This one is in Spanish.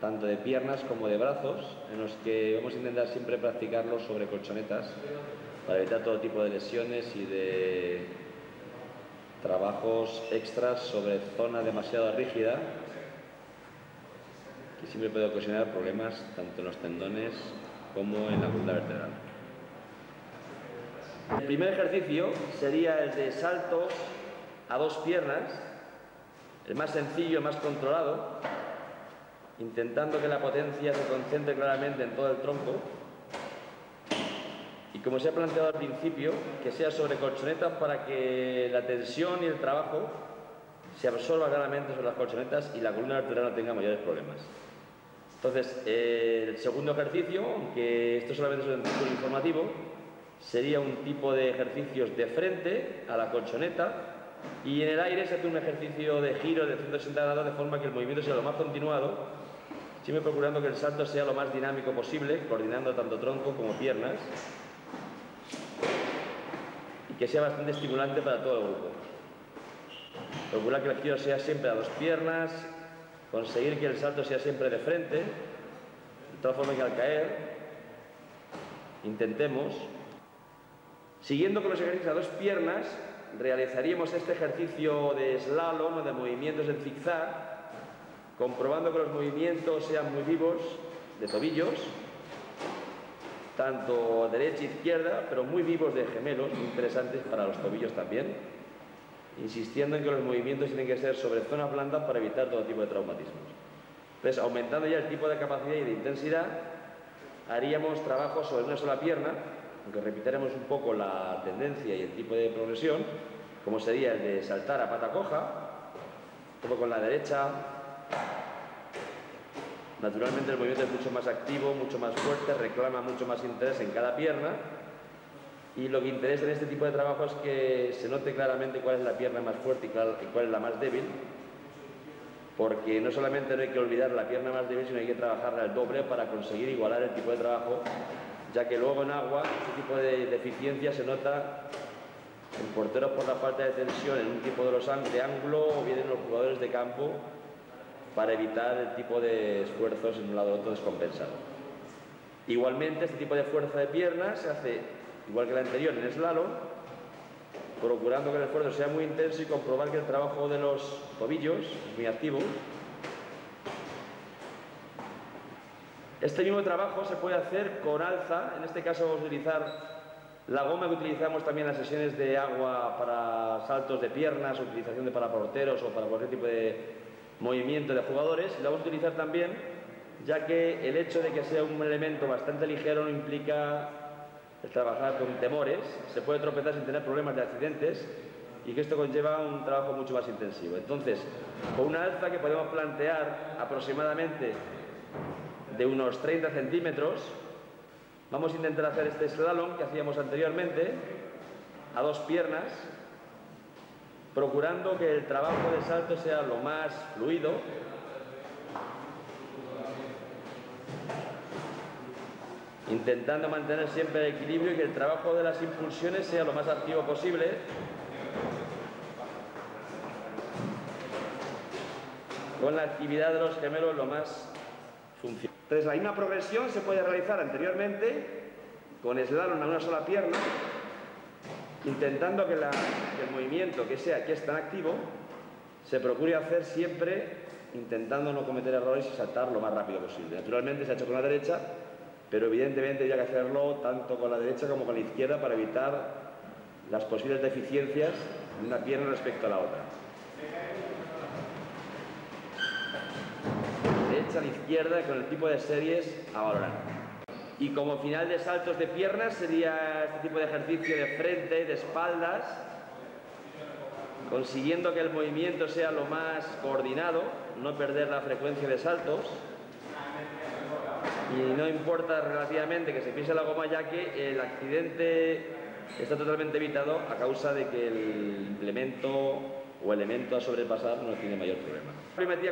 tanto de piernas como de brazos, en los que vamos a intentar siempre practicarlos sobre colchonetas para evitar todo tipo de lesiones y de trabajos extras sobre zona demasiado rígida, que siempre puede ocasionar problemas tanto en los tendones como en la columna vertebral. El primer ejercicio sería el de saltos a dos piernas, el más sencillo, el más controlado, intentando que la potencia se concentre claramente en todo el tronco y, como se ha planteado al principio, que sea sobre colchonetas para que la tensión y el trabajo se absorba claramente sobre las colchonetas y la columna vertebral no tenga mayores problemas. Entonces, el segundo ejercicio, aunque esto solamente es un título informativo, sería un tipo de ejercicios de frente a la colchoneta, y en el aire se hace un ejercicio de giro de 180 grados de forma que el movimiento sea lo más continuado, siempre procurando que el salto sea lo más dinámico posible, coordinando tanto tronco como piernas, y que sea bastante estimulante para todo el grupo. Procurar que el giro sea siempre a dos piernas, conseguir que el salto sea siempre de frente, de tal forma que al caer intentemos, siguiendo con los ejercicios a dos piernas, realizaríamos este ejercicio de slalom o de movimientos en zigzag, comprobando que los movimientos sean muy vivos, de tobillos, tanto derecha e izquierda, pero muy vivos de gemelos, muy interesantes para los tobillos también, insistiendo en que los movimientos tienen que ser sobre zonas blandas para evitar todo tipo de traumatismos. Entonces, aumentando ya el tipo de capacidad y de intensidad, haríamos trabajo sobre una sola pierna, aunque repitaremos un poco la tendencia y el tipo de progresión, como sería el de saltar a pata coja, como con la derecha. Naturalmente el movimiento es mucho más activo, mucho más fuerte, reclama mucho más interés en cada pierna, y lo que interesa en este tipo de trabajo es que se note claramente cuál es la pierna más fuerte y cuál es la más débil, porque no solamente no hay que olvidar la pierna más débil, sino hay que trabajarla al doble para conseguir igualar el tipo de trabajo, ya que luego en agua este tipo de deficiencia se nota en porteros por la falta de tensión en un tipo de ángulo, o bien en los jugadores de campo, para evitar el tipo de esfuerzos en un lado u otro descompensado. Igualmente, este tipo de fuerza de piernas se hace igual que la anterior en slalom, procurando que el esfuerzo sea muy intenso y comprobar que el trabajo de los tobillos es muy activo. Este mismo trabajo se puede hacer con alza. En este caso vamos a utilizar la goma que utilizamos también en las sesiones de agua para saltos de piernas, o utilización de paraporteros o para cualquier tipo de movimiento de jugadores. La vamos a utilizar también, ya que el hecho de que sea un elemento bastante ligero no implica el trabajar con temores. Se puede tropezar sin tener problemas de accidentes, y que esto conlleva un trabajo mucho más intensivo. Entonces, con una alza que podemos plantear aproximadamente de unos 30 centímetros, vamos a intentar hacer este slalom que hacíamos anteriormente a dos piernas, procurando que el trabajo de salto sea lo más fluido, intentando mantener siempre el equilibrio y que el trabajo de las impulsiones sea lo más activo posible, con la actividad de los gemelos lo más funcional. Entonces, la misma progresión se puede realizar anteriormente con slalom a una sola pierna, intentando que el movimiento que es tan activo se procure hacer siempre intentando no cometer errores y saltar lo más rápido posible. Naturalmente se ha hecho con la derecha, pero evidentemente había que hacerlo tanto con la derecha como con la izquierda para evitar las posibles deficiencias de una pierna respecto a la otra. Derecha a la izquierda, con el tipo de series a valorar. Y como final de saltos de piernas sería este tipo de ejercicio de frente, de espaldas, consiguiendo que el movimiento sea lo más coordinado, no perder la frecuencia de saltos. Y no importa relativamente que se pise la goma, ya que el accidente está totalmente evitado a causa de que el implemento o elemento a sobrepasar no tiene mayor problema.